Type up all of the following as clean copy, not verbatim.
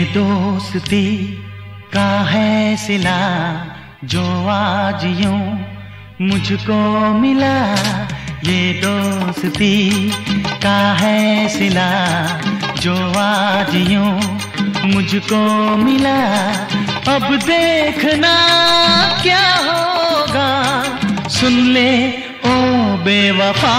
दोस्ती का है सिला जो आज यूं मुझको मिला। ये दोस्ती का है सिला जो आज यूं मुझको मिला। अब देखना क्या होगा, सुन ले ओ बेवफा।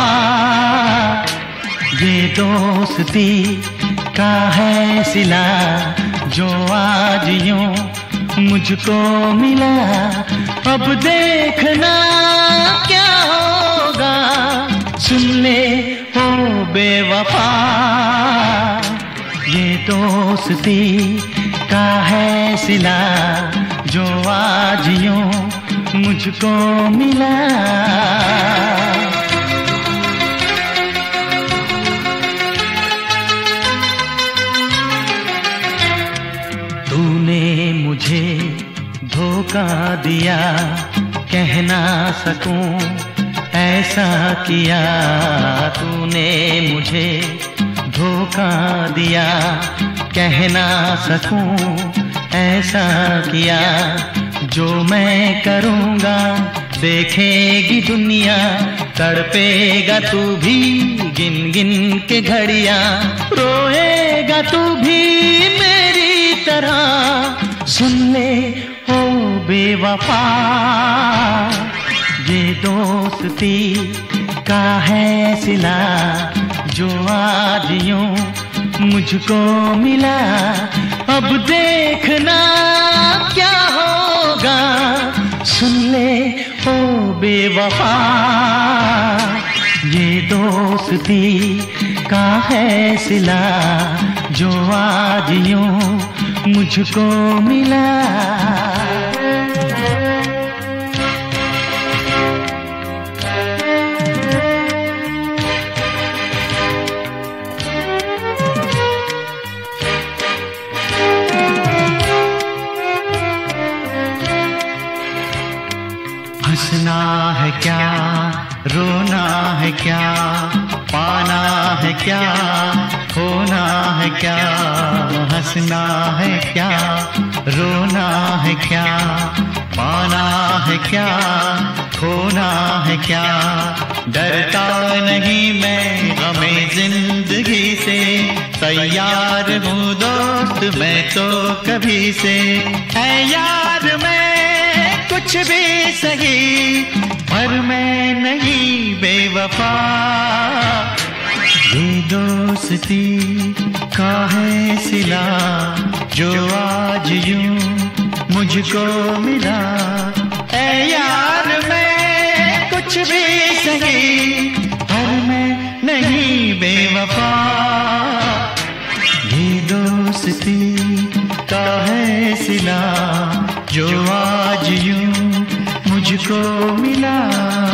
ये दोस्ती का है सिला जो आज यूं मुझको मिला। अब देखना क्या होगा, सुन ले ओ बेवफा। ये दोस्ती का है सिला जो आज यूं मुझको मिला। तूने मुझे धोखा दिया, कह ना सकूं ऐसा किया। तूने मुझे धोखा दिया, कह ना सकूं ऐसा किया। जो मैं करूँगा देखेगी दुनिया, तड़पेगा तू भी गिन गिन के घड़ियां। रोएगा तू भी मेरी तरह, सुन ले ओ बेवफा। ये दोस्ती का है सिला जो आज यूं मुझको मिला। अब देखना क्या होगा, सुन ले ओ बेवफा। ये दोस्ती का है सिला जो आज यूं मुझको मिला। हंसना है क्या, रोना है क्या, पाना है क्या, खोना है क्या। हंसना है क्या, रोना है क्या, पाना है क्या, खोना है क्या। डरता नहीं मैं गमे जिंदगी से, तैयार हूँ दोस्त मैं तो कभी से। है यार मैं कुछ भी सही, पर मैं नहीं बेवफा। ये दोस्ती का है सिला जो आज यूं मुझको मिला। ऐ यार मैं कुछ भी सही, पर मैं नहीं बेवफा। ये दोस्ती का है सिला जो आज यूं मुझको मिला।